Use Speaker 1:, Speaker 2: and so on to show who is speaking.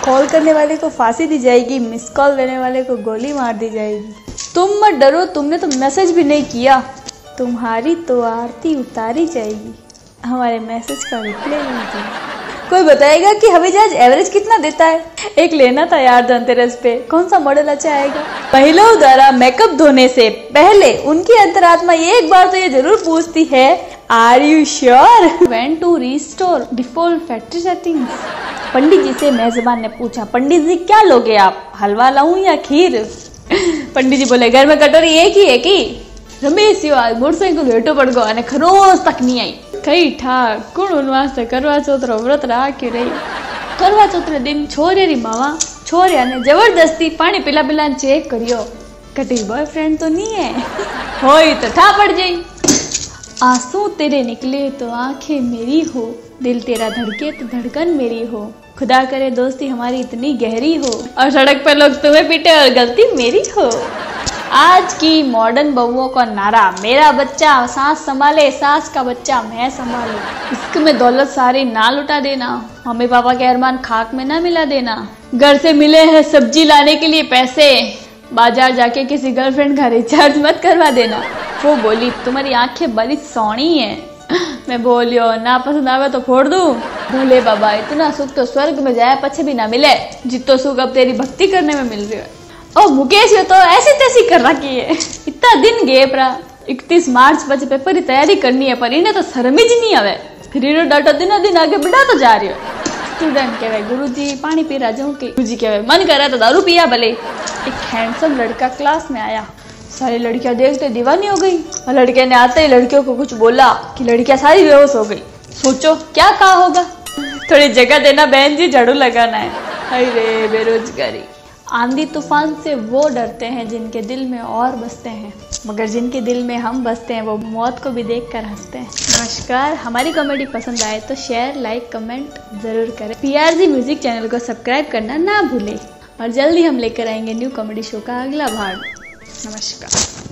Speaker 1: Call करने वाले को फांसी दी जाएगी, मिस कॉल देने वाले को गोली मार दी जाएगी। तुम मत डरो, तुमने तो मैसेज भी नहीं किया, तुम्हारी तो आरती उतारी जाएगी। हमारे मैसेज का रिप्लाई नहीं दिया। कोई बताएगा कि हवाई जहाज एवरेज कितना देता है? एक लेना था यार धनतेरस पे, कौन सा मॉडल अच्छा आएगा? महिलाओं द्वारा मेकअप धोने से पहले उनकी अंतरात्मा एक बार तो ये जरूर पूछती है, are you sure? When to restore default factory settings? Pandit ji से मेजबान ने पूछा, पंडित जी क्या लोगे आप, हलवा लाऊं या खीर? पंडित जी बोले, घर में कटोरी एक ही रमेश यो आज मोटरसाइकिल हेठो पड़ गयो અને ખરોજ તક નહીં आई। कई ठाक कुण उनवास करवा चौथरो व्रत राख्यो रही। करवा चौथ दिन छोरियारी मावा छोरिया ने जबरदस्ती पानी पिला चेक करियो, कटी बॉयफ्रेंड तो नहीं है, होई तो ठा पड़ जाई। आंसू तेरे निकले तो आंखें मेरी हो, दिल तेरा धड़के तो धड़कन मेरी हो, खुदा करे दोस्ती हमारी इतनी गहरी हो और सड़क पर लोग तुम्हें पीटे और गलती मेरी हो। आज की मॉडर्न बहुओं का नारा, मेरा बच्चा सास संभाले, सास का बच्चा मैं संभालू। इश्क में दौलत सारी ना लुटा देना, मम्मी पापा के अरमान खाक में ना मिला देना। घर से मिले हैं सब्जी लाने के लिए पैसे, बाजार जाके किसी गर्लफ्रेंड का रिचार्ज मत करवा देना। वो बोली, तुम्हारी आंखें बड़ी सोनी है। मैं बोलियो, ना पसंद आवे तो फोड़ दूं। भोले बाबा, इतना सुख तो स्वर्ग में जाए पछे भी ना मिले, जितो सुख अब तेरी भक्ति करने में मिल रही है। ओ मुकेश, ये तो ऐसी तैसी कर रखी है, इतना दिन गैप रहा। 31 मार्च बचे पेपर की तैयारी करनी है, पर इन्हें तो शर्म ही नहीं आवे। फिर इन्हें डाटा दिन आगे बढ़ा तो जा रही हो। स्टूडेंट कहवे, गुरुजी पानी पी रहा जाऊं कि? गुरुजी कहवे, मन कर रहा तो दारू पिया भले। एक हैंडसम लड़का क्लास में आया, सारी लड़कियां देखते दीवानी हो गई। और लड़के ने आते ही लड़कियों को कुछ बोला कि लड़कियां सारी बेहोश हो गई। सोचो क्या कहा होगा? थोड़ी जगह देना बहन जी, झाड़ू लगाना है। हाय रे बेरोजगारी। आंधी तूफान से वो डरते हैं जिनके दिल में और बसते हैं, मगर जिनके दिल में हम बसते हैं वो मौत को भी देखकर हंसते हैं। नमस्कार, हमारी कॉमेडी पसंद आए तो शेयर, लाइक, कमेंट जरूर करें। PRG म्यूजिक चैनल को सब्सक्राइब करना ना भूलें और जल्दी हम लेकर आएंगे न्यू कॉमेडी शो का अगला भाग। नमस्कार।